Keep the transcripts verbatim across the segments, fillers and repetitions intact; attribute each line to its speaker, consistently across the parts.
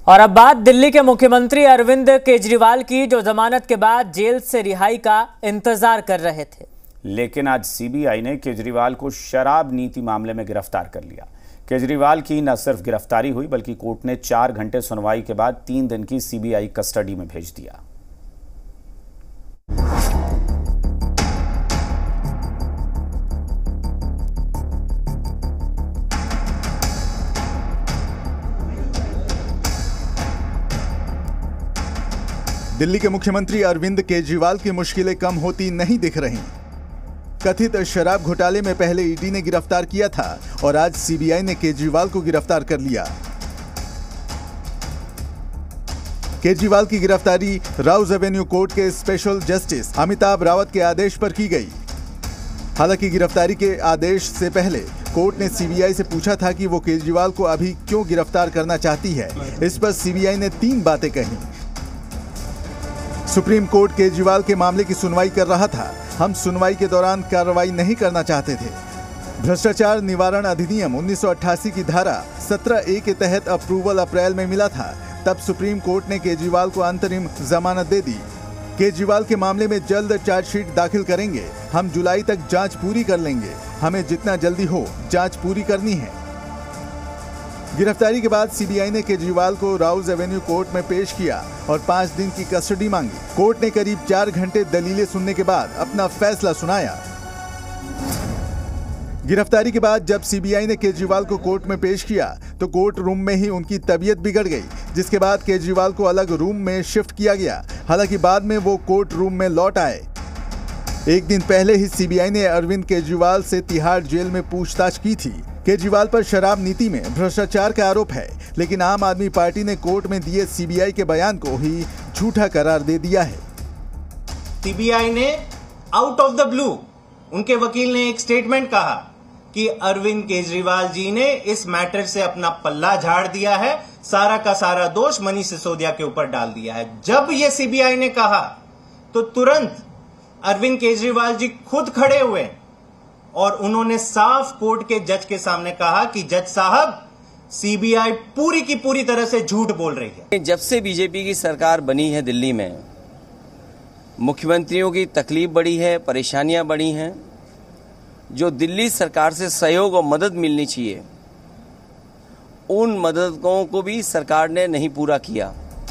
Speaker 1: और अब बात दिल्ली के मुख्यमंत्री अरविंद केजरीवाल की, जो जमानत के बाद जेल से रिहाई का इंतजार कर रहे थे।
Speaker 2: लेकिन आज सीबीआई ने केजरीवाल को शराब नीति मामले में गिरफ्तार कर लिया। केजरीवाल की न सिर्फ गिरफ्तारी हुई बल्कि कोर्ट ने चार घंटे सुनवाई के बाद तीन दिन की सीबीआई कस्टडी में भेज दिया।
Speaker 3: दिल्ली के मुख्यमंत्री अरविंद केजरीवाल की मुश्किलें कम होती नहीं दिख रही। कथित शराब घोटाले में पहले ईडी ने गिरफ्तार किया था और आज सीबीआई ने केजरीवाल को गिरफ्तार कर लिया। केजरीवाल की गिरफ्तारी राउज एवेन्यू कोर्ट के स्पेशल जस्टिस अमिताभ रावत के आदेश पर की गई। हालांकि गिरफ्तारी के आदेश से पहले कोर्ट ने सीबीआई से पूछा था कि वो केजरीवाल को अभी क्यों गिरफ्तार करना चाहती है। इस पर सीबीआई ने तीन बातें कही। सुप्रीम कोर्ट केजरीवाल के मामले की सुनवाई कर रहा था। हम सुनवाई के दौरान कार्रवाई नहीं करना चाहते थे। भ्रष्टाचार निवारण अधिनियम उन्नीस सौ अट्ठासी की धारा सत्रह ए के तहत अप्रूवल अप्रैल में मिला था। तब सुप्रीम कोर्ट ने केजरीवाल को अंतरिम जमानत दे दी। केजरीवाल के मामले में जल्द चार्जशीट दाखिल करेंगे। हम जुलाई तक जांच पूरी कर लेंगे। हमें जितना जल्दी हो जांच पूरी करनी है। गिरफ्तारी के बाद सीबीआई ने केजरीवाल को राउज एवेन्यू कोर्ट में पेश किया और पांच दिन की कस्टडी मांगी। कोर्ट ने करीब चार घंटे दलीलें सुनने के बाद अपना फैसला सुनाया। गिरफ्तारी के बाद जब सीबीआई ने केजरीवाल को कोर्ट में पेश किया तो कोर्ट रूम में ही उनकी तबीयत बिगड़ गई, जिसके बाद केजरीवाल को अलग रूम में शिफ्ट किया गया। हालांकि बाद में वो कोर्ट रूम में लौट आए। एक दिन पहले ही सीबीआई ने अरविंद केजरीवाल से तिहाड़ जेल में पूछताछ की थी। केजरीवाल पर शराब नीति में भ्रष्टाचार का आरोप है, लेकिन आम आदमी पार्टी ने कोर्ट में दिए सीबीआई के बयान को ही झूठा करार दे दिया है।
Speaker 4: सीबीआई ने आउट ऑफ द ब्लू, उनके वकील ने एक स्टेटमेंट कहा कि अरविंद केजरीवाल जी ने इस मैटर से अपना पल्ला झाड़ दिया है, सारा का सारा दोष मनीष सिसोदिया के ऊपर डाल दिया है। जब यह सीबीआई ने कहा तो तुरंत अरविंद केजरीवाल जी खुद खड़े हुए और उन्होंने साफ कोर्ट के जज के सामने कहा कि जज साहब, सीबीआई पूरी की पूरी तरह से झूठ बोल रही है।
Speaker 5: जब से बीजेपी की सरकार बनी है दिल्ली में, मुख्यमंत्रियों की तकलीफ बढ़ी है, परेशानियां बढ़ी हैं। जो दिल्ली सरकार से सहयोग और मदद मिलनी चाहिए, उन मददों को भी सरकार ने नहीं पूरा किया।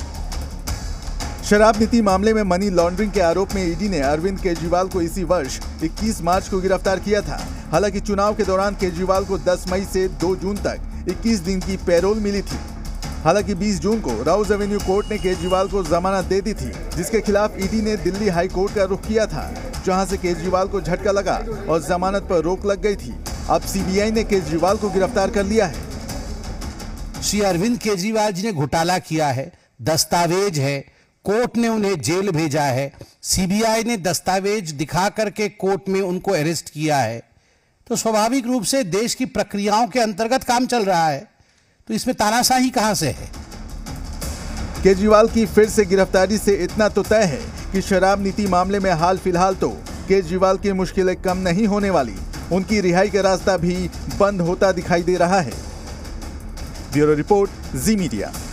Speaker 3: शराब नीति मामले में मनी लॉन्ड्रिंग के आरोप में ईडी ने अरविंद केजरीवाल को इसी वर्ष इक्कीस मार्च को गिरफ्तार किया था। हालांकि चुनाव के दौरान केजरीवाल को दस मई से दो जून तक इक्कीस दिन की पैरोल मिली थी। हालांकि बीस जून को राउज एवेन्यू कोर्ट ने केजरीवाल को जमानत दे दी थी, जिसके खिलाफ ईडी ने दिल्ली हाई कोर्ट का रुख किया था, जहां से केजरीवाल को झटका लगा और जमानत पर रोक लग गई थी। अब सीबीआई ने केजरीवाल को गिरफ्तार कर लिया है।
Speaker 6: श्री अरविंद केजरीवाल जी ने घोटाला किया है, दस्तावेज है, कोर्ट ने उन्हें जेल भेजा है, सीबीआई ने दस्तावेज दिखा करके कोर्ट में उनको अरेस्ट किया है। तो स्वाभाविक रूप से देश की प्रक्रियाओं के अंतर्गत काम चल रहा है, तो इसमें तानाशाही कहां से है।
Speaker 3: केजरीवाल की फिर से गिरफ्तारी से इतना तो तय है कि शराब नीति मामले में हाल फिलहाल तो केजरीवाल की मुश्किलें कम नहीं होने वाली, उनकी रिहाई का रास्ता भी बंद होता दिखाई दे रहा है। Bureau report, Zee media.